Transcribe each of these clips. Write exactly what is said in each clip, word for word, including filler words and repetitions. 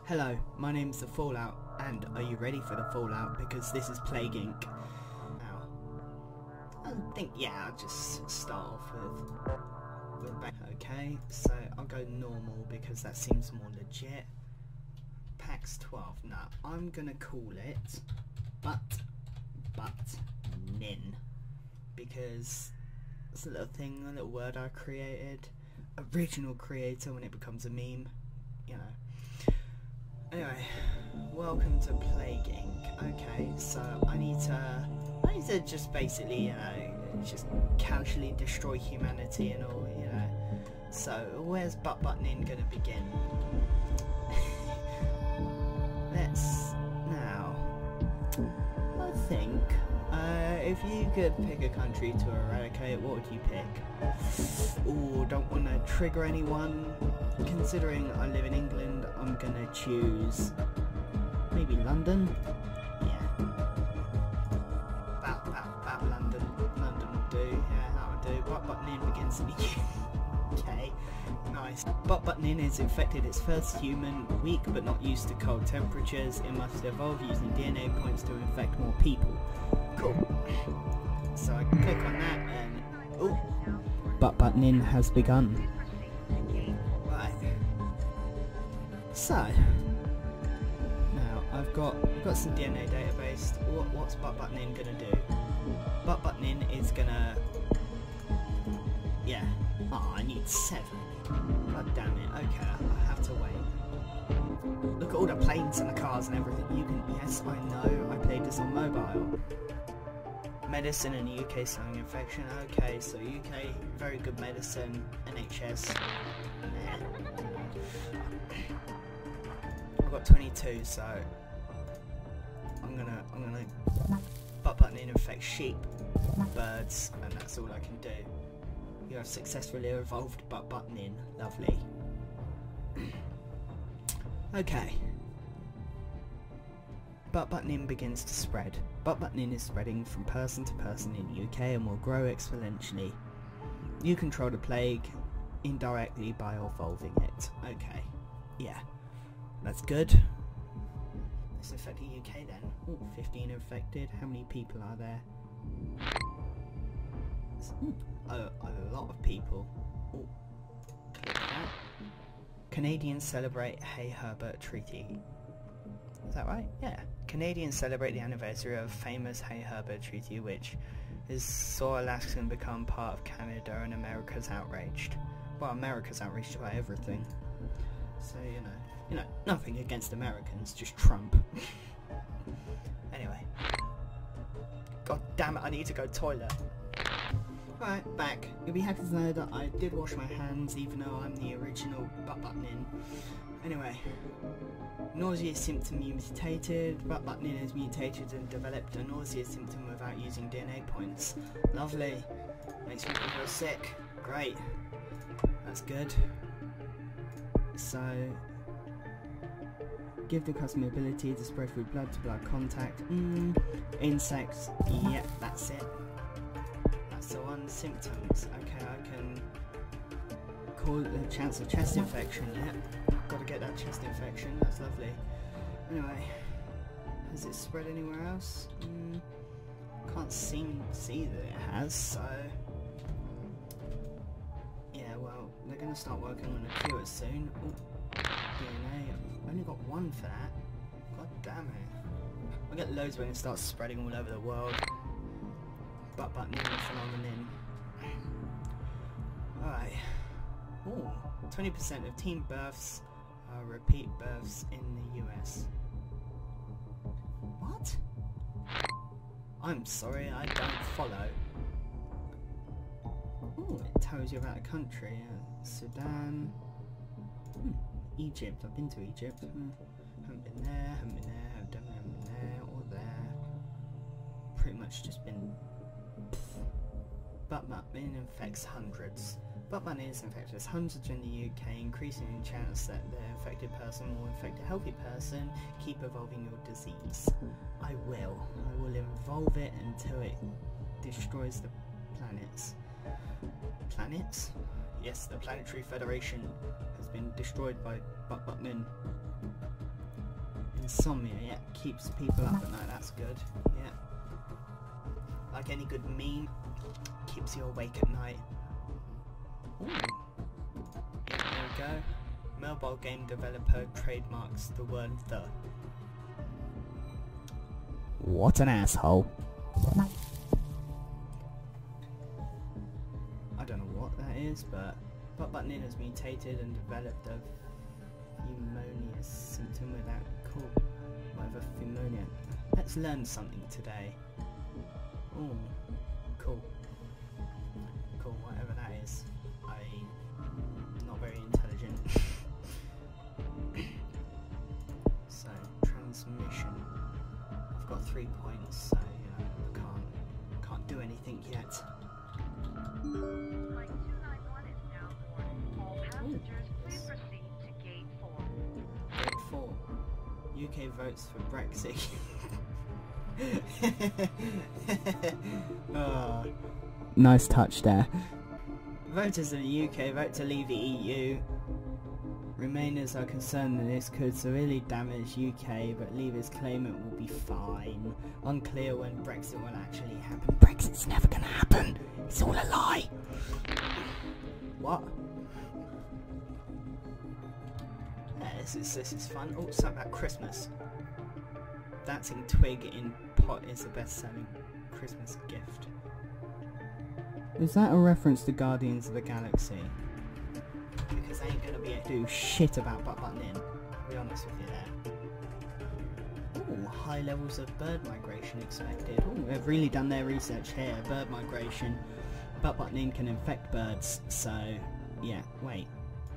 Hello, my name's The Fallout, and are you ready for the Fallout? Because this is Plague Incorporated. Now, I think, yeah, I'll just start off with, with back. Okay, so I'll go normal because that seems more legit. PAX twelve. Now, I'm gonna call it But, But, Nin. Because it's a little thing, a little word I created. Original creator when it becomes a meme, you know. Anyway, welcome to Plague Incorporated. Okay, so I need to, I need to just basically, you know, just casually destroy humanity and all, you know. So, where's Butt Butt Nin gonna begin? Let's, now, I think, uh, if you could pick a country to eradicate, what would you pick? Ooh, don't want to trigger anyone. Considering I live in England, I'm gonna choose maybe London. Yeah, about, about, about London. London would do. Yeah, that would do. Butt Butt Nin begins in the U K. Nice. Butt Butt Nin is infected its first human, weak but not used to cold temperatures. It must evolve using D N A points to infect more people. Cool. So I can click on that and oh, Butt Butt Nin has begun. Right. So now I've got I've got some D N A database. What what's Butt Butt Nin gonna do? Butt Butt Nin is gonna yeah. Oh, I need seven. God damn it. Okay, I have to wait. Look at all the planes and the cars and everything. You can yes, I know. I played this on mobile. Medicine in the U K selling infection. Okay, so U K very good medicine. N H S. Nah. I've got twenty-two, so I'm gonna I'm gonna Butt Butt Nin infect sheep, birds, and that's all I can do. You have successfully evolved Butt Butt Nin. Lovely. Okay. Butt Butt Nin begins to spread. Butt Butt Nin is spreading from person to person in the U K and will grow exponentially. You control the plague indirectly by evolving it. Okay. Yeah. That's good. Let's infect the U K then. Ooh, fifteen infected. How many people are there? Ooh, a, a lot of people. Ooh. Click that. Canadians celebrate Hay Herbert Treaty. Is that right? Yeah. Canadians celebrate the anniversary of famous Hay Herbert Treaty, which is saw Alaskan become part of Canada, and America's outraged. Well, America's outraged about everything. So, you know, you know, nothing against Americans, just Trump. Anyway. God damn it, I need to go toilet. Right, back. You'll be happy to know that I did wash my hands, even though I'm the original Butt Butt Nin. Anyway. Nausea symptom mutated. Butt Butt Nin has mutated and developed a nausea symptom without using D N A points. Lovely. Makes people feel sick. Great. That's good. So, give the customer ability to spread through blood to blood contact. Mm. Insects. Yep, that's it. That's the one. Symptoms. Okay, I can call the chance of chest infection. Yep. Got to get that chest infection. That's lovely. Anyway, has it spread anywhere else? Mm, can't seem to see that it has. So yeah, well, they're going to start working on a cure soon. Ooh, D N A. I've only got one for that. God damn it! I'll get loads when it starts spreading all over the world. Butt Butt Nin phenomenon. Alright. Ooh, twenty percent of teen births are repeat births in the U S. What? I'm sorry, I don't follow. Ooh, it tells you about a country. Uh, Sudan. Hmm, Egypt. I've been to Egypt. Hmm. Haven't been there, haven't been there, haven't done haven't been there, or there. Pretty much just been... Butt Butt Nin infects hundreds. Butt Butt Nin is infected hundreds in the U K, increasing the chance that the infected person will infect a healthy person. Keep evolving your disease. I will. I will evolve it until it destroys the planets. Planets? Yes, the Planetary Federation has been destroyed by Butt Butt Nin. Insomnia, yeah, keeps people up at night, that's good, yeah. Like any good meme, keeps you awake at night. Ooh. Yeah, there we go. Mobile game developer trademarks the word the. What an asshole. I don't know what that is, but Butt-Button-In has mutated and developed a pneumonia symptom without cool. Whatever pneumonia. Let's learn something today. Oh, cool. Cool, whatever that is. I'm not very intelligent. So, transmission. I've got three points, so you know, I can't can't do anything yet. Flight two nine one is now boarding. All passengers, please proceed to gate four. Gate four. U K votes for Brexit. Oh. Nice touch there. Voters in the U K vote to leave the E U. Remainers are concerned that this could severely damage U K, but Leavers claim it will be fine. Unclear when Brexit will actually happen. Brexit's never gonna happen. It's all a lie. What? Yeah, this is this is fun. Oh, something about Christmas. Dancing Twig in Pot is the best-selling Christmas gift. Is that a reference to Guardians of the Galaxy? Because they ain't gonna be able to do shit about Butt-Button-In, I'll be honest with you there. Ooh, high levels of bird migration expected. Ooh, they've really done their research here. Bird migration. Butt-Button-In can infect birds, so yeah, wait.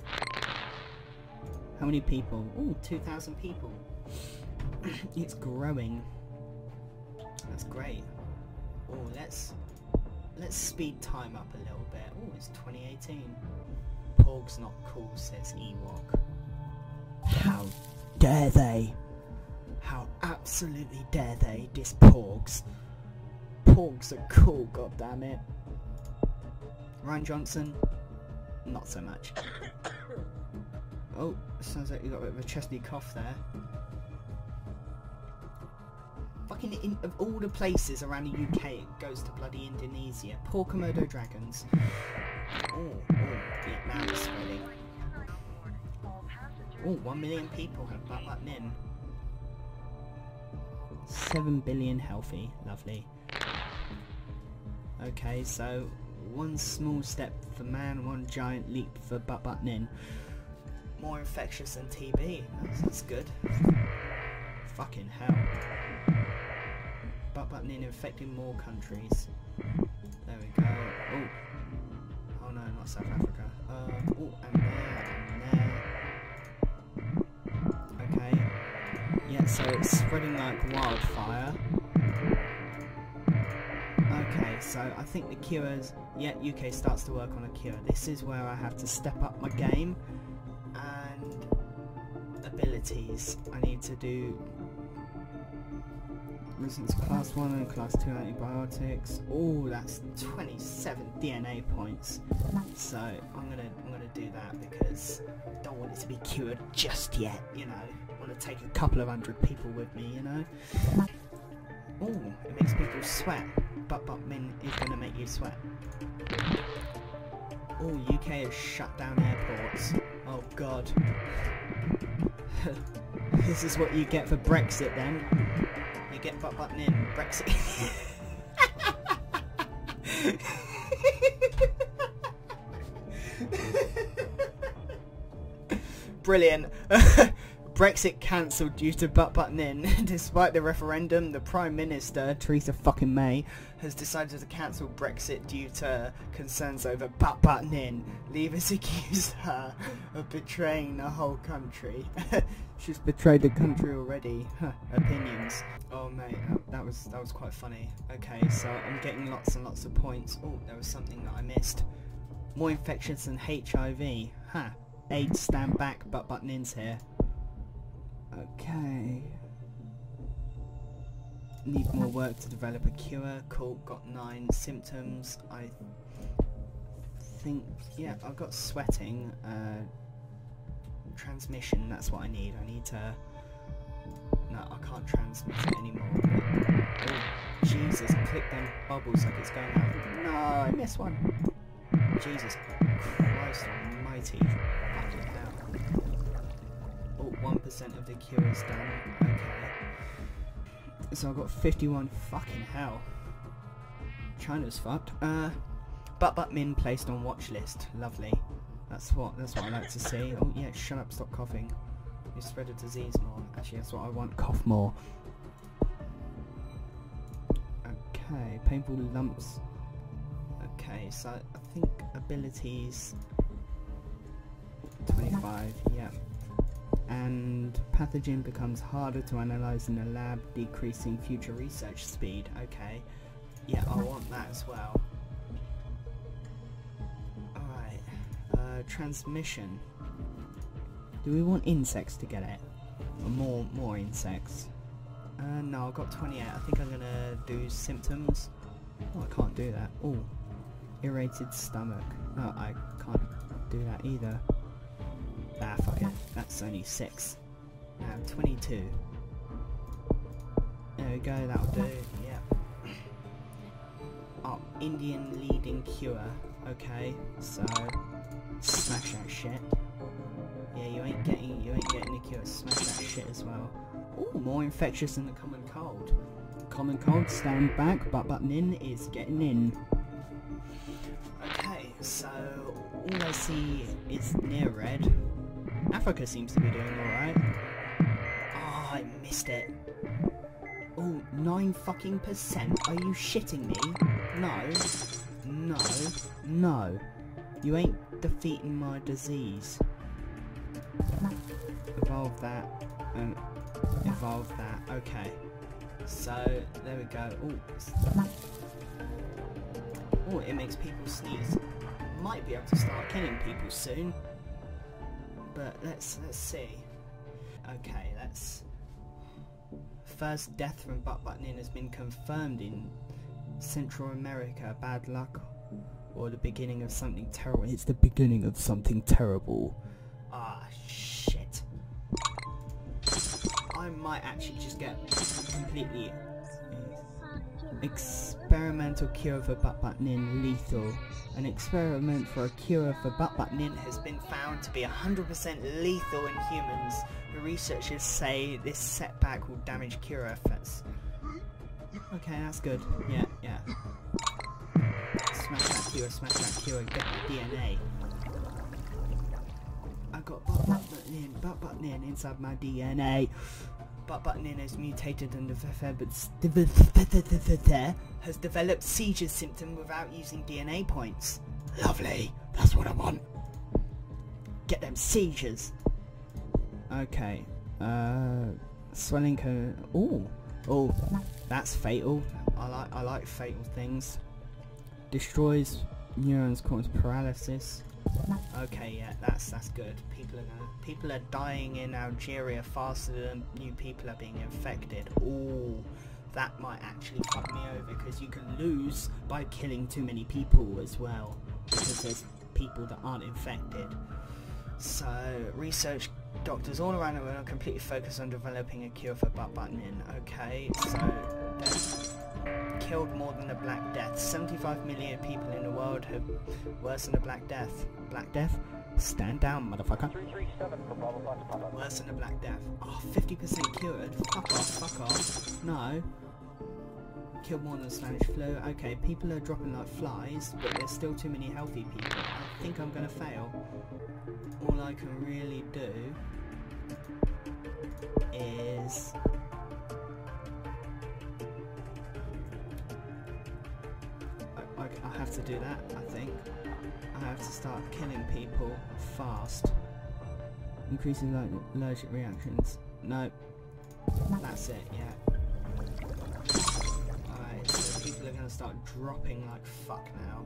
How many people? Ooh, two thousand people. It's growing. That's great. Oh, let's let's speed time up a little bit. Oh, it's twenty eighteen. Porg's not cool, says Ewok. How dare they? How absolutely dare they diss Porgs? Porgs are cool, goddammit. Ryan Johnson, not so much. Oh, sounds like you got a bit of a chesty cough there. Fucking in, of all the places around the U K, it goes to bloody Indonesia. Poor Komodo dragons. Oh, oh, yeah, now it's spreading. Oh, one million people have Butt-Button-In. Seven billion healthy, lovely. Okay, so one small step for man, one giant leap for Butt-Button-In. More infectious than T B. That's, that's good. Fucking hell. Butt-Button-In infecting more countries. There we go. Oh. Oh no, not South Africa. Uh, oh, and there, and there. Okay. Yeah, so it's spreading like wildfire. Okay, so I think the cures... Yeah, U K starts to work on a cure. This is where I have to step up my game. And... abilities. I need to do... resistance class one and class two antibiotics. Oh, that's twenty-seven D N A points. So I'm gonna I'm gonna do that because I don't want it to be cured just yet. You know, I want to take a couple of hundred people with me. You know. Oh, it makes people sweat. Butt-Button-In is gonna make you sweat. Oh, U K has shut down airports. Oh God. This is what you get for Brexit then. You get Butt-Button-In, Brexit. Brilliant. Brexit cancelled due to Butt-Button-In. Despite the referendum, the Prime Minister, Theresa fucking May, has decided to cancel Brexit due to concerns over Butt-Button-In. Leavers accused her of betraying the whole country. She's betrayed the country already. Huh, opinions. Oh mate, that was that was quite funny. Okay, so I'm getting lots and lots of points. Oh, there was something that I missed. More infections than H I V. Huh. AIDS stand back, Butt-Button-In's here. Okay. Need more work to develop a cure. Cool, got nine symptoms. I think, yeah, I've got sweating. Uh, transmission, that's what I need. I need to No, I can't transmit it anymore. Oh, Jesus, click them bubbles like it's going out. No, I missed one. Jesus Christ almighty. Fucking hell. Oh, one percent of the cure is done. Okay. So I've got fifty-one. Fucking hell. China's fucked. Uh, But But Min placed on watch list. Lovely. That's what that's what I like to see. Oh yeah, shut up, stop coughing. You spread the disease more. Actually, that's what I want. Cough more. Okay, painful lumps. Okay, so I think abilities twenty-five. Yeah. And pathogen becomes harder to analyze in the lab, decreasing future research speed. Okay. Yeah, I want that as well. Alright. Uh, transmission. Do we want insects to get it? Or more, more insects? Uh, no, I've got twenty-eight. I think I'm gonna do symptoms. Oh, I can't do that. Oh. Irritated stomach. No, I can't do that either. Ah, fuck it. That's only six. Now, twenty-two. There we go, that'll do. Yeah. Oh, Indian leading cure. Okay, so smash that shit. Yeah, you ain't getting you ain't getting the cure. Smash that shit as well. Oh, more infectious than the common cold. Common cold, stand back. But button in is getting in. Okay, so all I see is near red. Africa seems to be doing alright. Oh, I missed it. Oh, nine fucking percent? Are you shitting me? No. No. No. You ain't defeating my disease. Evolve that. And evolve that. Okay. So, there we go. Oh. Oh, it makes people sneeze. Might be able to start killing people soon. But let's let's see. Okay, let's. First death from butt buttoning has been confirmed in Central America. Bad luck, or the beginning of something terrible. It's the beginning of something terrible. Ah, shit. I might actually just get completely experimental cure for butt buttoning lethal. An experiment for a cure for butt buttoning has been found to be one hundred percent lethal in humans. The researchers say this setback will damage cure efforts. Okay, that's good. Yeah, yeah. Smash that cure, smash that cure, get the D N A. I got butt buttoning, butt buttoning inside my D N A. Butt buttoning is mutated and has developed seizure symptom without using D N A points. Lovely, that's what I want. Get them seizures. Okay, uh, swelling can. Oh, oh, that's fatal. I like, I like fatal things. Destroys neurons, causes paralysis. Okay, yeah, that's that's good. People are gonna, people are dying in Algeria faster than new people are being infected. Ooh, that might actually fuck me over because you can lose by killing too many people as well because there's people that aren't infected. So research doctors all around the world are completely focused on developing a cure for butt buttoning. Okay, so death. Killed more than the Black Death. seventy-five million people in the world have worse than the Black Death. Black Death? Stand down, motherfucker. Worse than the Black Death. Oh, fifty percent cured? Fuck off, fuck off. No. Killed more than the Spanish flu. Okay, people are dropping like flies, but there's still too many healthy people. I think I'm gonna fail. All I can really do is... I, I, I have to do that, I think. I have to start killing people fast. Increasing allergic reactions. No. That's it, yeah. Alright, so people are gonna start dropping like fuck now.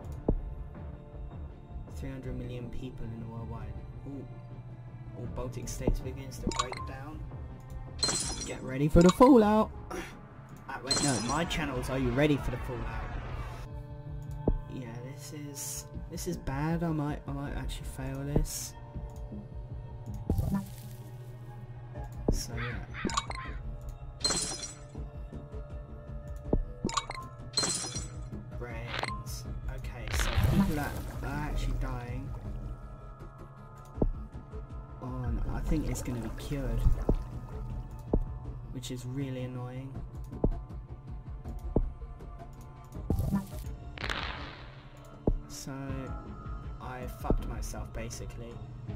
three hundred million people in the worldwide. Ooh. All Baltic states begins to break down. Get ready for the fallout! Ah, wait, no, my channel's Are You Ready for the Fallout? Yeah, this is... This is bad. I might, I might actually fail this. So yeah. think it's going to be cured, which is really annoying. So I fucked myself basically.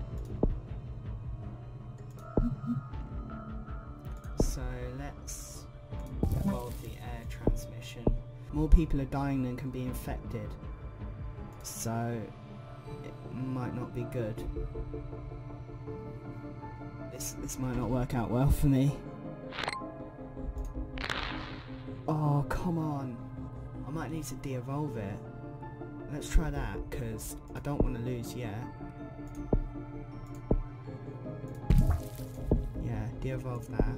So let's evolve the air transmission. More people are dying than can be infected, so it might not be good. This this might not work out well for me. Oh, come on. I might need to de-evolve it. Let's try that, because I don't want to lose yet. Yeah, de-evolve that.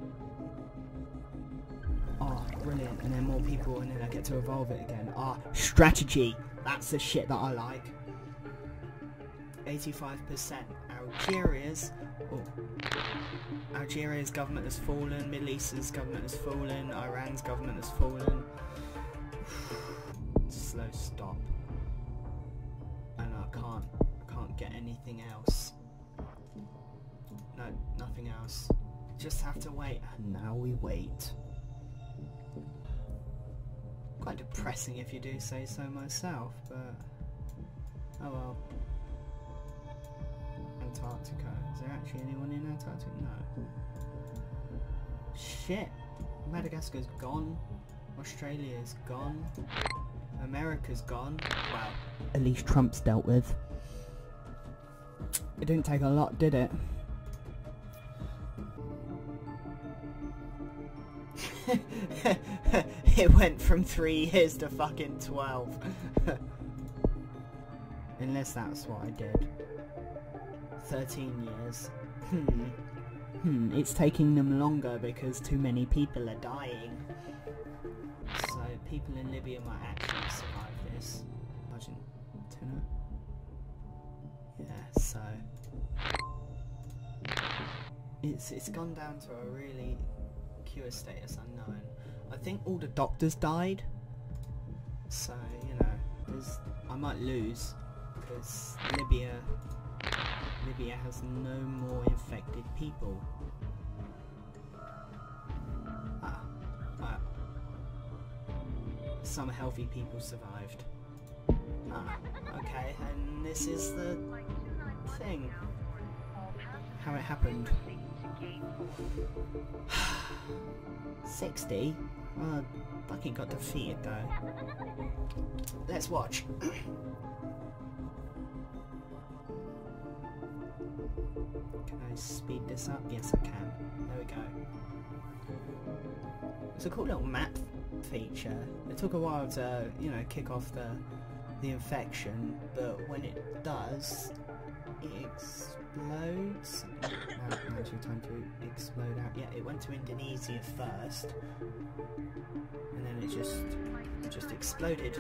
Oh, brilliant. And then more people, and then I get to evolve it again. Ah, oh, strategy. That's the shit that I like. eighty-five percent. Algeria's... Oh. Algeria's government has fallen. Middle East's government has fallen. Iran's government has fallen. Slow stop. And I can't... I can't get anything else. No, nothing else. Just have to wait. And now we wait. Quite depressing if you do say so myself, but oh well. Antarctica. Is there actually anyone in Antarctica? No. Shit. Madagascar's gone. Australia's gone. America's gone. Wow. At least Trump's dealt with. It didn't take a lot, did it? It went from three years to fucking twelve. Unless that's what I did. Thirteen years. Hmm. Hmm, it's taking them longer because too many people are dying. So people in Libya might actually survive this. Argentina. Yeah, so it's it's gone down to a really cure status unknown. I think all the doctors died, so you know, there's, I might lose because Libya, Libya has no more infected people. Ah, ah. Some healthy people survived. Ah, okay, and this is the thing, how it happened. sixty? Oh, fucking got defeated though. Let's watch. Can I speed this up? Yes I can. There we go. It's a cool little map feature. It took a while to, you know, kick off the the infection, but when it does, it explodes. Now, now's your time to explode out. Yeah, it went to Indonesia first, and then it just it just exploded.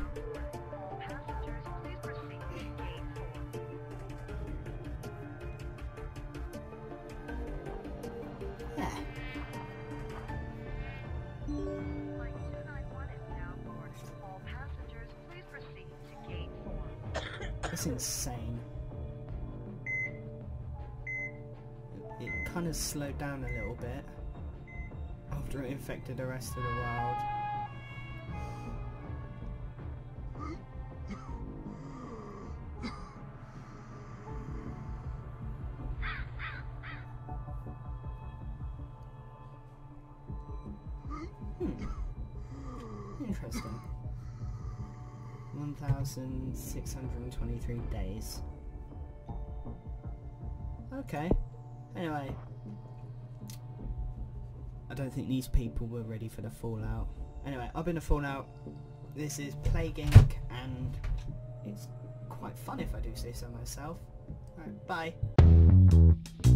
Yeah. That's insane. It kind of slowed down a little bit after it infected the rest of the world. Hmm. Interesting. one thousand six hundred twenty-three days. Okay. Anyway, I don't think these people were ready for the Fallout. Anyway, I've been to Fallout. This is Plague Incorporated, and it's quite fun if I do say so myself. Alright, bye.